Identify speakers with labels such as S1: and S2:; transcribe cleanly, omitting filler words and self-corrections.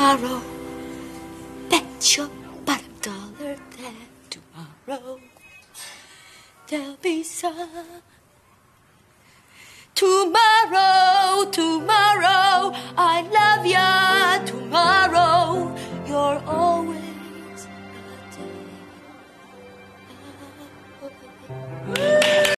S1: tomorrow. Bet your bottom dollar that tomorrow there'll be sun. Tomorrow, tomorrow, I love